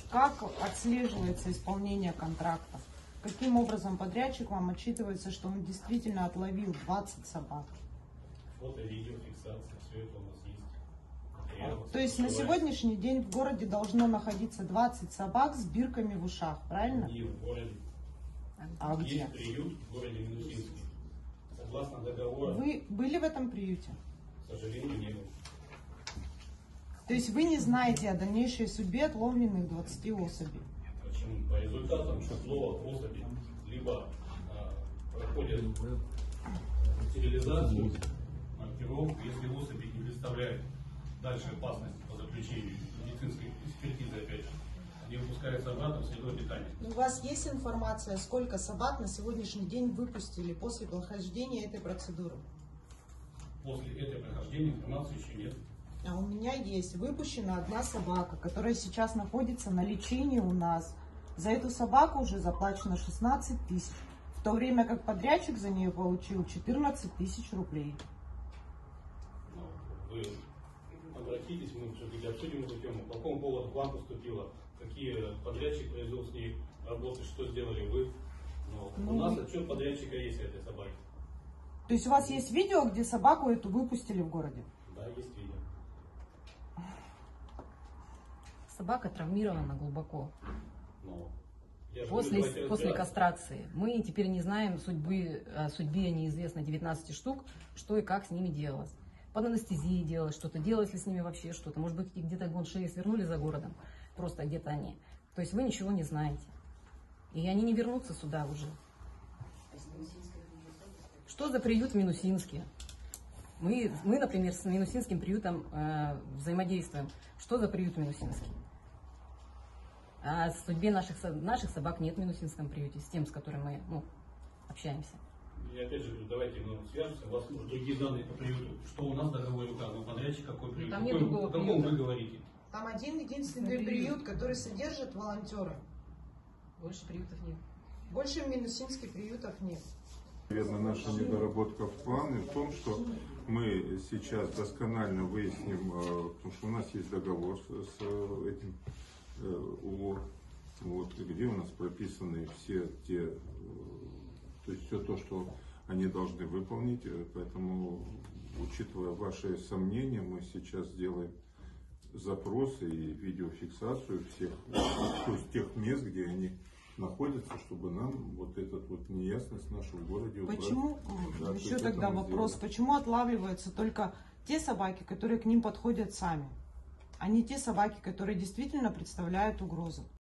Как отслеживается исполнение контрактов? Каким образом подрядчик вам отчитывается, что он действительно отловил 20 собак? Фото, видео, фиксация, все это у нас есть. То есть на сегодняшний день в городе должно находиться 20 собак с бирками в ушах, правильно? Не в городе. А где? Есть приют в городе Минусинске. Согласно договору. Вы были в этом приюте? К сожалению, не был. То есть вы не знаете о дальнейшей судьбе отловленных 20 особей? Почему? По результатам число особей либо проходят стерилизацию, маркировку, если особи не представляют дальше опасности по заключению медицинской экспертизы, опять же, они выпускаются обратно в среду питания. У вас есть информация, сколько собак на сегодняшний день выпустили после прохождения этой процедуры? После этого прохождения информации еще нет. А у меня есть выпущена одна собака, которая сейчас находится на лечении у нас. За эту собаку уже заплачено 16 тысяч, в то время как подрядчик за нее получил 14 тысяч рублей. Вы обратитесь, мы все-таки обсудим эту тему. По какому поводу к вам поступило, какие подрядчик произвел с ней работы, что сделали вы. У нас отчет подрядчика есть этой собаки. То есть у вас есть видео, где собаку эту выпустили в городе? Да, есть видео. Собака травмирована глубоко. После Кастрации. Мы теперь не знаем судьбе неизвестно 19 штук, что и как с ними делалось. Под анестезией делалось что-то, делалось ли с ними вообще что-то. Может быть, где-то вон шеи свернули за городом, просто где-то они. То есть вы ничего не знаете. И они не вернутся сюда уже. Что за приют в Минусинске? Мы, например, с Минусинским приютом взаимодействуем. Что за приют в Минусинске? А о судьбе наших собак нет в Минусинском приюте, с тем, с которым мы общаемся. И опять же, давайте свяжемся, у вас другие данные по приюту. Что у нас в договоре указано? Подрядчик какой приют? Там нет другого о каком приюта. вы говорите? Там один единственный приют, который содержит волонтеры. Больше приютов нет. Больше в Минусинске приютов нет. Наверное, наша недоработка в плане в том, что мы сейчас досконально выясним, потому что у нас есть договор с этим УО, где у нас прописаны все те, то есть все то, что они должны выполнить, поэтому, учитывая ваши сомнения, мы сейчас сделаем запросы и видеофиксацию всех, то есть тех мест, где они находятся, чтобы нам вот этот вот неясность в нашем городе убрать. Почему, Да, еще тогда вопрос, сделаем. почему отлавливаются только те собаки, которые к ним подходят сами, а не те собаки, которые действительно представляют угрозу?